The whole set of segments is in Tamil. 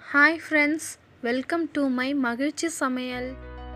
Hi friends, welcome to my Magilchi Samayal.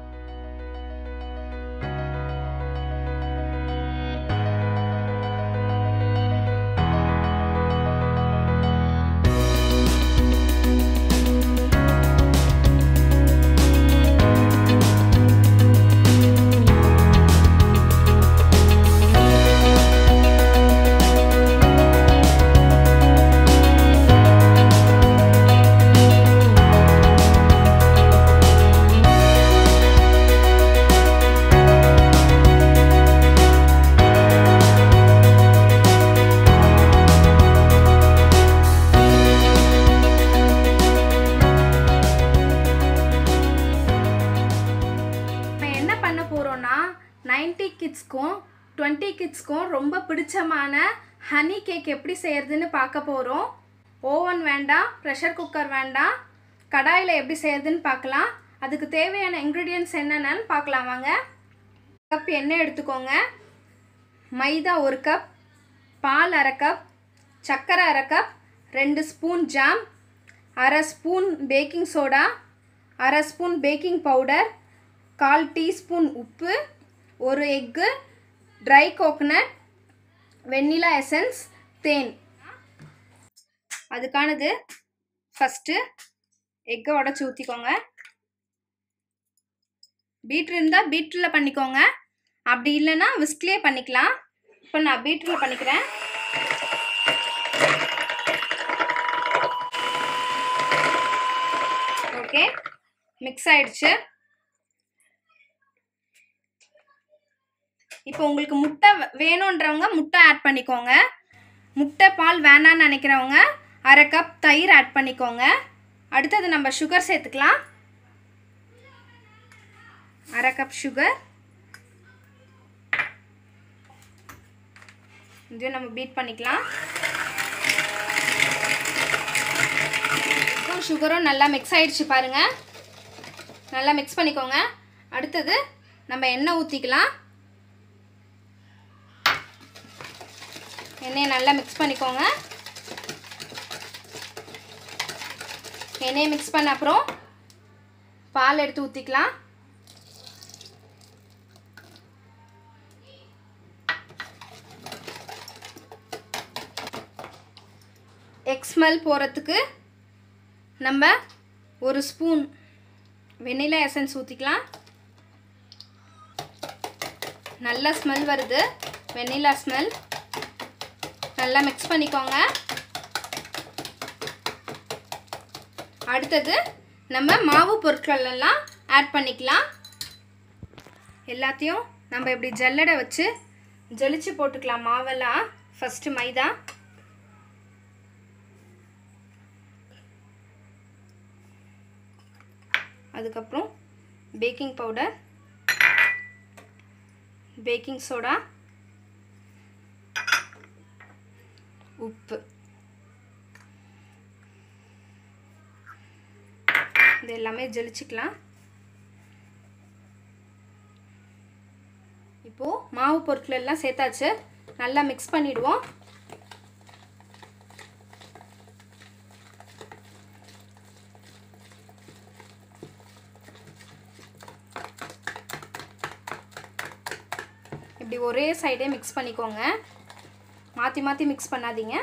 என்ன பண்ண போறோம்னா 90 கிட்ஸ்க்கும் 20 கிட்ஸ்க்கும் ரொம்ப பிடிச்சமான ஹனி கேக் எப்படி செய்யறதுன்னு பார்க்க போறோம். ஓவன் வேண்டாம், பிரஷர் குக்கர் வேண்டாம், கடாயில் எப்படி செய்யறதுன்னு பார்க்கலாம். அதுக்கு தேவையான இன்க்ரீடியன்ட்ஸ் என்னென்னு பார்க்கலாம் வாங்க. கப் எண்ணெய் எடுத்துக்கோங்க, மைதா 1 கப், பால் 1/2 கப், சர்க்கரை 1/2 cup, 2 spoon jam, 1/2 spoon baking soda, 1/2 spoon baking powder, 1/4 teaspoon உப்பு, 1 egg, dry coconut, vanilla essence, தேன். அதுக்கானது ஃபஸ்ட்டு எக்கை உடச்சி ஊற்றிக்கோங்க. பீட்ரு இருந்தால் பீட்டரில் பண்ணிக்கோங்க, அப்படி இல்லைன்னா விஸ்க்லேயே பண்ணிக்கலாம். இப்போ நான் பீட்டரில் பண்ணிக்கிறேன். ஓகே, மிக்ஸ் ஆயிடுச்சு. இப்போ உங்களுக்கு முட்டை வேணுன்றவங்க முட்டை ஆட் பண்ணிக்கோங்க. முட்டை பால் வேணான்னு நினைக்கிறவங்க 1/2 கப் தயிர் ஆட் பண்ணிக்கோங்க. அடுத்தது நம்ம சுகர் சேர்த்துக்கலாம். 1/2 கப் சுகர். இதையும் நம்ம பீட் பண்ணிக்கலாம். சுகரும் நல்லா மிக்ஸ் ஆயிடுச்சு பாருங்க. நல்லா மிக்ஸ் பண்ணிக்கோங்க. அடுத்தது நம்ம எண்ணெய் ஊற்றிக்கலாம். எண்ணெயை நல்லா மிக்ஸ் பண்ணிக்கோங்க. எண்ணெயை மிக்ஸ் பண்ண அப்புறம் பால் எடுத்து ஊற்றிக்கலாம். எக் ஸ்மெல் போகிறதுக்கு நம்ம 1 ஸ்பூன் வெண்ணிலா எசன்ஸ் ஊற்றிக்கலாம். நல்ல ஸ்மெல் வருது, வெண்ணிலா ஸ்மெல். நல்லா மிக்ஸ் பண்ணிக்கோங்க. அடுத்தது நம்ம மாவு பொருட்கள் எல்லாம் ஆட் பண்ணிக்கலாம். எல்லாத்தையும் நம்ம இப்படி ஜல்லடை வச்சு ஜலிச்சு போட்டுக்கலாம். மாவெல்லாம் ஃபஸ்ட்டு மைதா, அதுக்கப்புறம் பேக்கிங் பவுடர், பேக்கிங் சோடா, உப்பு. இது எல்லாமே ஜலிச்சுக்கலாம். இப்போது மாவு பொருட்கள் எல்லாம் சேர்த்தாச்சு. நல்லா மிக்ஸ் பண்ணிடுவோம். இப்படி ஒரே சைடே மிக்ஸ் பண்ணிக்கோங்க, மாற்றி மாற்றி மிக்ஸ் பண்ணாதீங்க.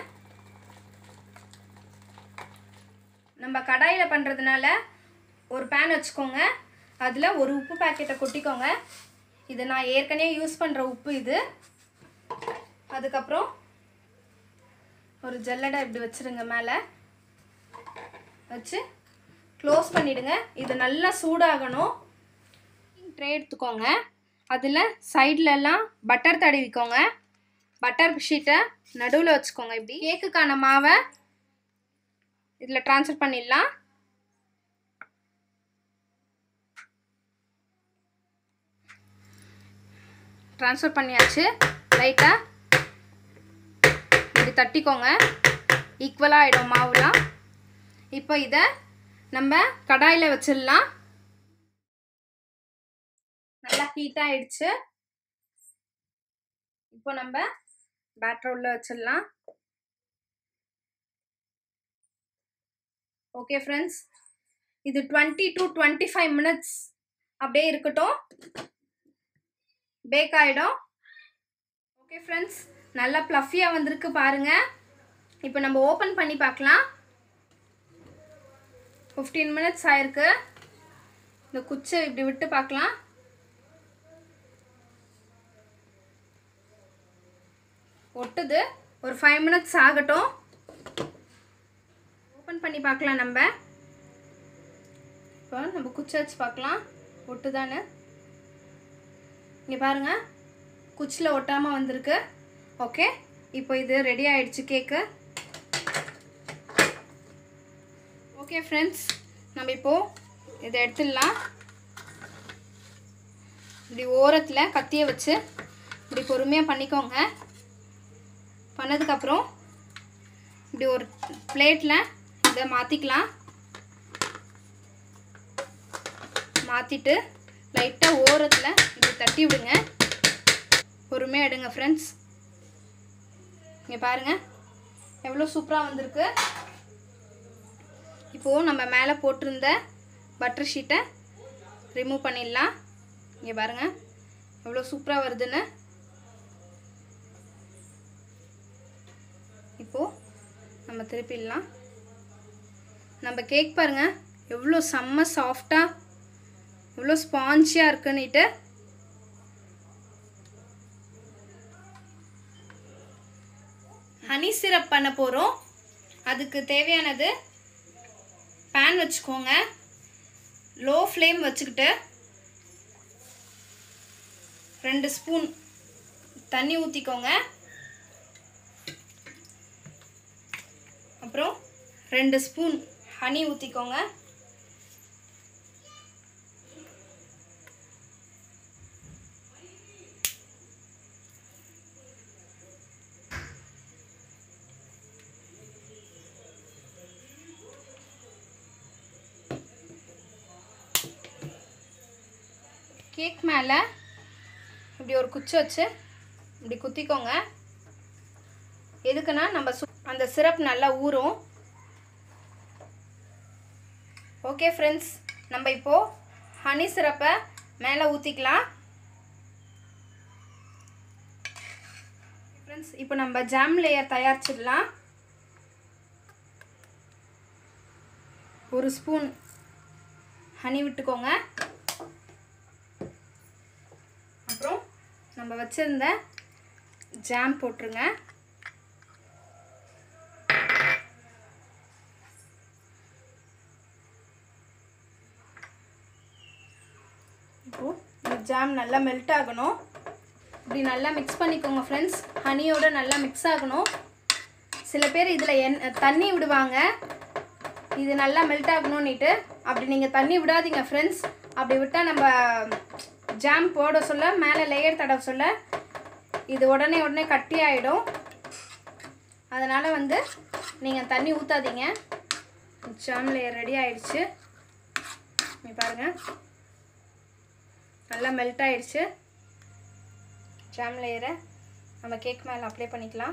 நம்ம கடாயில் பண்ணுறதுனால ஒரு பேன் வச்சுக்கோங்க. அதில் ஒரு உப்பு பாக்கெட்டை கொட்டிக்கோங்க. இது நான் ஏற்கனவே யூஸ் பண்ணுற உப்பு இது. அதுக்கப்புறம் ஒரு ஜல்லடை இப்படி வச்சுருங்க, மேலே வச்சு க்ளோஸ் பண்ணிவிடுங்க. இது நல்லா சூடாகணும். ட்ரே எடுத்துக்கோங்க. அதில் சைட்லலாம் பட்டர் தடவிக்கோங்க. பட்டர் ஷீட்டை நடுவில் வச்சுக்கோங்க. இப்படி கேக்குக்கான மாவை இதில் ட்ரான்ஸ்ஃபர் பண்ணிடலாம். ட்ரான்ஸ்ஃபர் பண்ணியாச்சு. லைட்டாக இப்படி தட்டிக்கோங்க, ஈக்குவலாக ஆகிடும் மாவுலாம். இப்போ இதை நம்ம கடாயில் வச்சிடலாம். நல்லா ஹீட் ஆகிடுச்சு. இப்போ நம்ம பேட்டர் உள்ள வச்சிடலாம். ஓகே ஃப்ரெண்ட்ஸ், இது 20 to 25 minutes அப்படியே இருக்கட்டும், பேக் ஆகிடும். ஓகே ஃப்ரெண்ட்ஸ், நல்லா ப்ளஃபியாக வந்திருக்கு பாருங்க. இப்போ நம்ம ஓப்பன் பண்ணி பார்க்கலாம். 15 minutes ஆயிருக்கு. இந்த குச்சை இப்படி விட்டு பார்க்கலாம். ஒட்டுது. ஒரு 5 minutes ஆகட்டும். ஓப்பன் பண்ணி பார்க்கலாம். இப்போ நம்ம குச்சை வச்சு பார்க்கலாம் ஒட்டுதானே. இங்கே பாருங்கள், குச்சில் ஒட்டாமல் வந்திருக்கு. ஓகே, இப்போ இது ரெடி ஆகிடுச்சு கேக்கு. ஓகே ஃப்ரெண்ட்ஸ், நம்ம இப்போது இதை எடுத்துடலாம். இப்படி ஓரத்தில் கத்தியை வச்சு இப்படி பொறுமையாக பண்ணிக்கோங்க. பண்ணதுக்கப்புறம் இப்படி ஒரு பிளேட்டில் இதை மாற்றிக்கலாம். மாற்றிட்டு லைட்டாக ஓரத்தில் இப்படி தட்டி விடுங்க. பொறுமையாக எடுங்க ஃப்ரெண்ட்ஸ். இங்கே பாருங்கள் எவ்வளோ சூப்பராக வந்திருக்கு. இப்போது நம்ம மேலே போட்டிருந்த பட்டர் ஷீட்டை ரிமூவ் பண்ணிடலாம். இங்கே பாருங்கள் எவ்வளோ சூப்பராக வருதுன்னு. இப்போது நம்ம திருப்பிடலாம். நம்ம கேக் பாருங்கள் எவ்வளோ செம்ம சாஃப்டாக எவ்வளோ ஸ்பாஞ்சியாக இருக்குன்னுட்டு. ஹனி சிரப் பண்ண போகிறோம். அதுக்கு தேவையானது பேன் வச்சுக்கோங்க. லோ ஃப்ளேம் வச்சுக்கிட்டு 2 ஸ்பூன் தண்ணி ஊற்றிக்கோங்க. அப்புறம் 2 ஸ்பூன் ஹனி ஊற்றிக்கோங்க. கேக் மேலே இப்படி ஒரு குச்சி வச்சு இப்படி குத்திக்கோங்க. எதுக்குன்னா நம்ம அந்த சிரப் நல்லா ஊறும். ஓகே ஃப்ரெண்ட்ஸ், நம்ம இப்போது ஹனி சிரப்பை மேலே ஊற்றிக்கலாம். ஃப்ரெண்ட்ஸ், இப்போ நம்ம ஜாம் லேயர் தயாரிச்சிடலாம். 1 ஸ்பூன் ஹனி விட்டுக்கோங்க. அப்புறம் நம்ம வச்சுருந்த ஜாம் போட்டுருங்க. இப்போது இந்த ஜாம் நல்லா மெல்ட் ஆகணும். இப்படி நல்லா மிக்ஸ் பண்ணிக்கோங்க ஃப்ரெண்ட்ஸ். ஹனியோடு நல்லா மிக்ஸ் ஆகணும். சில பேர் இதில் தண்ணி விடுவாங்க, இது நல்லா மெல்ட் ஆகணும்னுட்டு. அப்படி நீங்கள் தண்ணி விடாதீங்க ஃப்ரெண்ட்ஸ். அப்படி விட்டால் நம்ம ஜாம் போட சொல்ல மேலே லேயர் தடவை சொல்ல இது உடனே கட்டி ஆகிடும். அதனால் நீங்கள் தண்ணி ஊற்றாதீங்க. ஜாம் லேயர் ரெடி ஆகிடுச்சு. நீ பாருங்கள் நல்லா மெல்ட் ஆகிடுச்சு. ஜாம் லேயரை நம்ம கேக் மேலே அப்ளை பண்ணிக்கலாம்.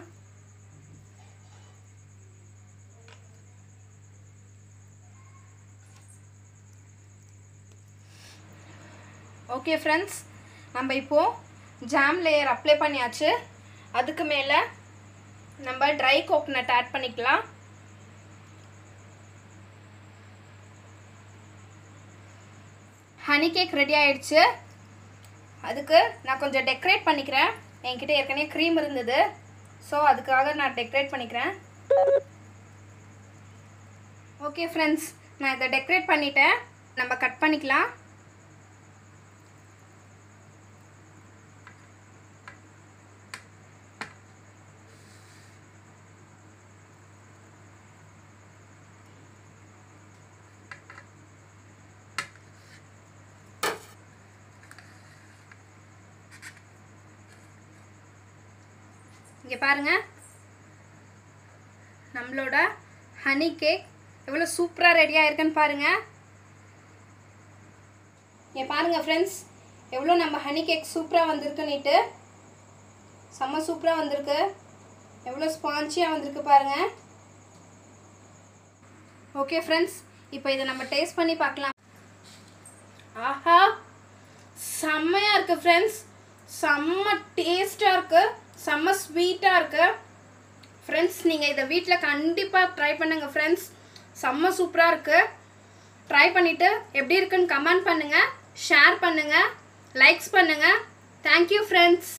ஓகே ஃப்ரெண்ட்ஸ், நம்ம இப்போது ஜாம் லேயர் அப்ளை பண்ணியாச்சு. அதுக்கு மேலே நம்ம ட்ரை கோகனட் ஆட் பண்ணிக்கலாம். ஹனி கேக் ரெடி ஆகிடுச்சு. அதுக்கு நான் கொஞ்சம் டெக்கரேட் பண்ணிக்கிறேன். என்கிட்ட ஏற்கனவே க்ரீம் இருந்தது, ஸோ அதுக்காக நான் டெக்கரேட் பண்ணிக்கிறேன். ஓகே ஃப்ரெண்ட்ஸ், நான் இதை டெக்கரேட் பண்ணிட்டேன். நம்ம கட் பண்ணிக்கலாம். இங்கே பாருங்கள் நம்மளோட ஹனி கேக் எவ்வளோ சூப்பராக ரெடியாக இருக்குன்னு பாருங்கள். இங்கே பாருங்கள் ஃப்ரெண்ட்ஸ், எவ்வளோ நம்ம ஹனி கேக் சூப்பராக வந்திருக்குன்னுட்டு. செம்ம சூப்பராக வந்திருக்கு. எவ்வளோ ஸ்பான்ச்சியாக வந்திருக்கு பாருங்கள். ஓகே ஃப்ரெண்ட்ஸ், இப்போ இதை நம்ம டேஸ்ட் பண்ணி பார்க்கலாம். ஆஹா, செம்மையாக இருக்குது ஃப்ரெண்ட்ஸ். செம்ம டேஸ்ட்டாக இருக்குது, செம்ம ஸ்வீட்டாக இருக்குது ஃப்ரெண்ட்ஸ். நீங்கள் இதை வீட்டில் கண்டிப்பாக ட்ரை பண்ணுங்கள் ஃப்ரெண்ட்ஸ். செம்ம சூப்பராக இருக்குது. ட்ரை பண்ணிவிட்டு எப்படி இருக்குன்னு கமெண்ட் பண்ணுங்கள், ஷேர் பண்ணுங்கள், லைக்ஸ் பண்ணுங்கள். Thank you friends.